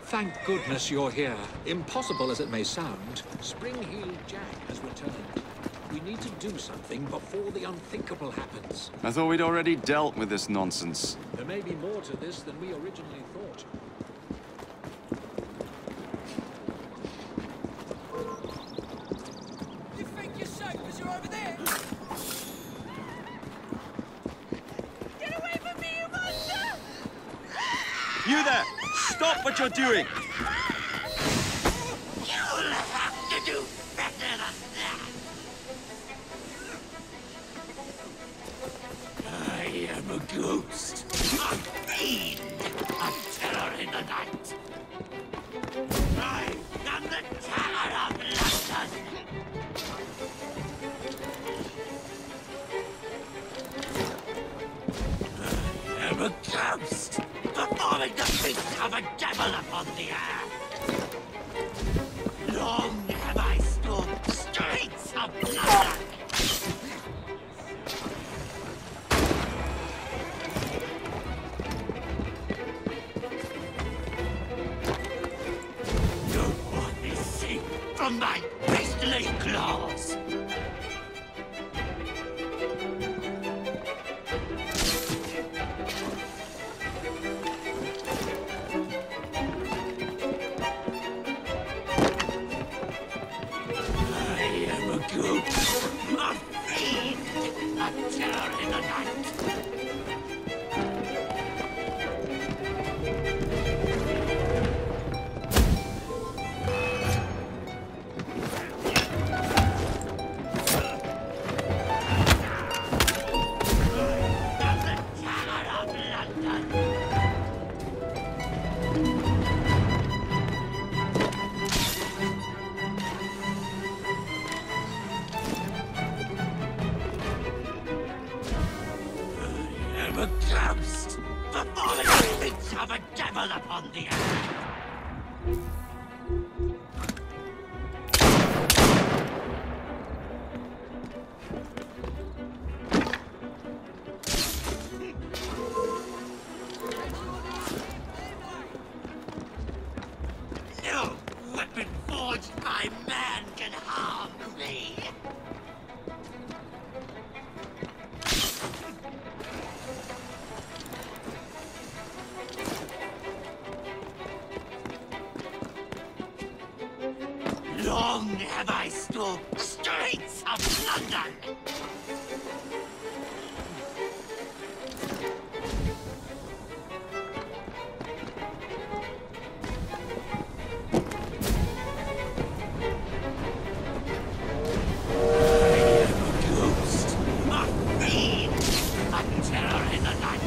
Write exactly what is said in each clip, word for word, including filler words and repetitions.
Thank goodness you're here. Impossible as it may sound, Spring-Heeled Jack has returned. We need to do something before the unthinkable happens. I thought we'd already dealt with this nonsense. There may be more to this than we originally thought. You think you're safe because you're over there? Get away from me, you monster! You there! Stop what you're doing! You'll have to do better than that! I am a ghost, a fiend, a terror in the night. I am the terror of London. I am a ghost, performing the feat of a devil upon the air. Long have I stalked streets of London. No one is safe from my beastly claws. A fiend, a terror in the night. I am the terror of London. A ghost, performing the feats of a devil upon the air. No weapon forged by man can harm me. Long have I stalked streets of London. I am a ghost, a fiend, a terror in the night.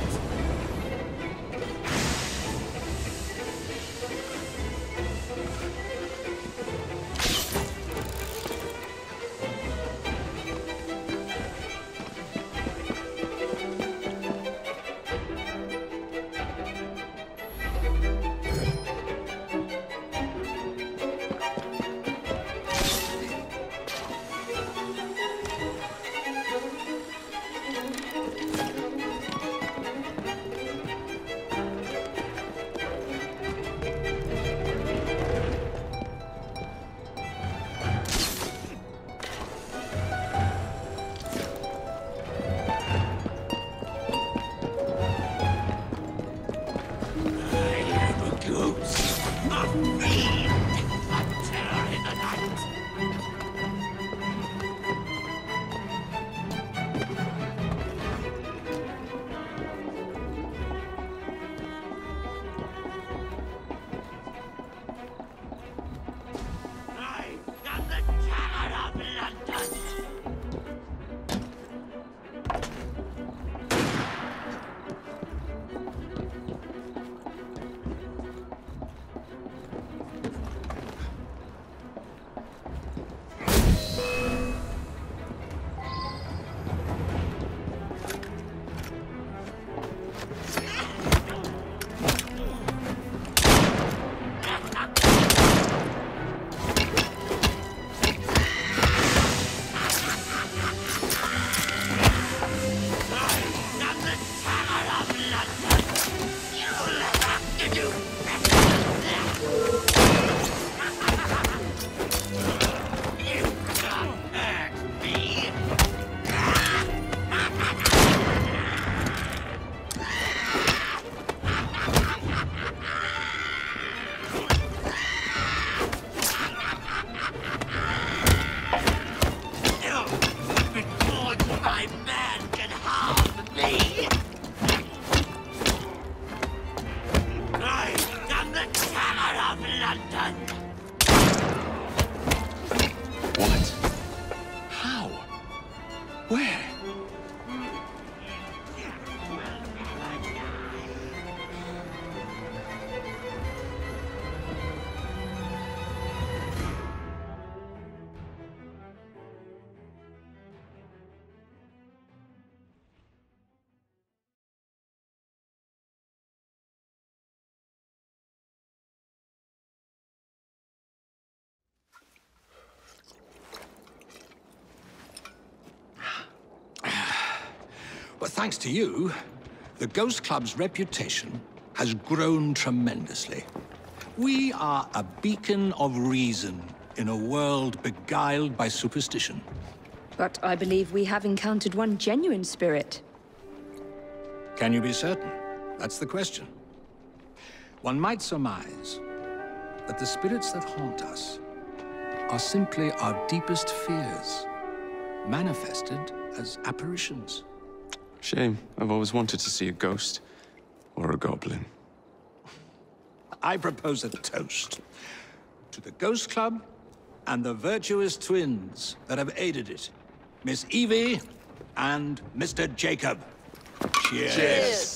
London. What? How? Where? Well, thanks to you, the Ghost Club's reputation has grown tremendously. We are a beacon of reason in a world beguiled by superstition. But I believe we have encountered one genuine spirit. Can you be certain? That's the question. One might surmise that the spirits that haunt us are simply our deepest fears, manifested as apparitions. Shame. I've always wanted to see a ghost. Or a goblin. I propose a toast to the Ghost Club and the virtuous twins that have aided it, Miss Evie and Mister Jacob. Cheers. Cheers.